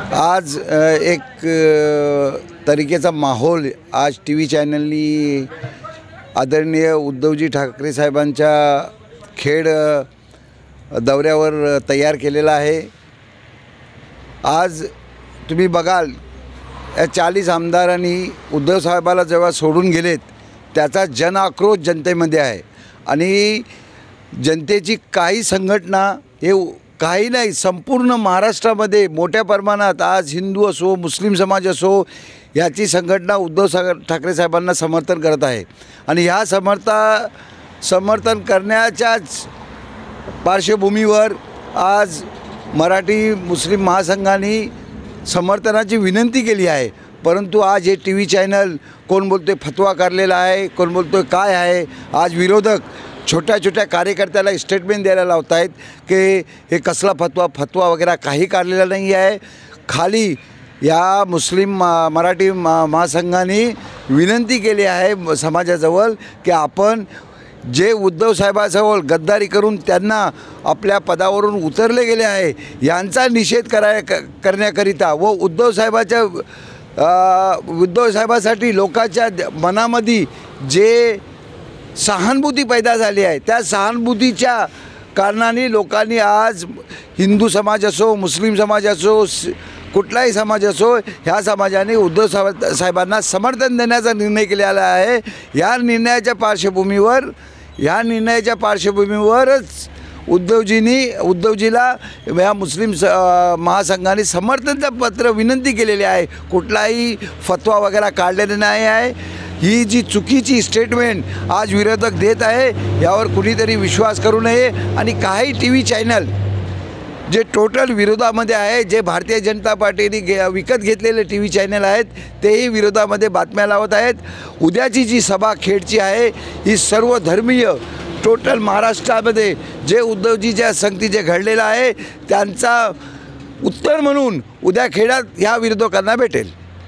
आज एक तरीकेचा माहोल आज टी व्ही चॅनलनी आदरणीय उद्धवजी ठाकरे साहेबांच्या खेड दौऱ्यावर तयार केलेला आहे। आज तुम्ही बघाल या 40 आमदारांनी उद्धव साहेबाला जेव्हा सोडून गेलेत त्याचा जन आक्रोश जनतेमध्ये आहे आणि जनतेची काही संघटना हे काही नाही, संपूर्ण महाराष्ट्रामध्ये मोठ्या प्रमाणात आज हिंदू असो मुस्लिम समाज असो याची संघटना उद्धव ठाकरे साहेबांना समर्थन करत आहे आणि ह्या समर्थन करण्याच्याच पार्श्वभूमीवर आज मराठी मुस्लिम महासंघाने समर्थनाची विनंती केली आहे। परंतु आज हे टी व्ही चॅनल कोण बोलतोय फतवा काढलेला आहे, कोण बोलतोय काय आहे। आज विरोधक छोट्या छोट्या कार्यकर्त्याला स्टेटमेंट द्यायला लावत आहेत की हे कसला फतवा वगैरे काही काढलेला नाही आहे। खाली या मुस्लिम मराठी महासंघाने विनंती केली आहे समाजाजवळ की आपण जे उद्धव साहेबाजवळ गद्दारी करून त्यांना आपल्या पदावरून उतरले गेले आहे यांचा निषेध करण्याकरिता व उद्धव साहेबासाठी लोकांच्या मनामध्ये जे सहानुभूती पैदा झाली आहे त्या सहानुभूतीच्या कारणाने लोकांनी आज हिंदू समाज असो मुस्लिम समाज असो कुठलाही समाज असो ह्या समाजाने उद्धव साहेबांना समर्थन देण्याचा निर्णय केलेला आहे। या निर्णयाच्या पार्श्वभूमीवरच उद्धवजीला या मुस्लिम महासंघाने समर्थनचं पत्र विनंती केलेली आहे। कुठलाही फतवा वगैरे काढलेला नाही आहे। ही जी चुकीची स्टेटमेंट आज विरोधक देत आहे यावर कुणीतरी विश्वास करू नये आणि काही टी व्ही चॅनल जे टोटल विरोधामध्ये आहे, जे भारतीय जनता पार्टीने विकत घेतलेले टी व्ही चॅनल आहेत तेही विरोधामध्ये बातम्या लावत आहेत। उद्याची जी सभा खेडची आहे ही सर्व धर्मीय टोटल महाराष्ट्रामध्ये जे उद्धवजीच्या संगती जे घडलेलं आहे त्यांचा उत्तर म्हणून उद्या खेड्यात ह्या विरोधकांना भेटेल।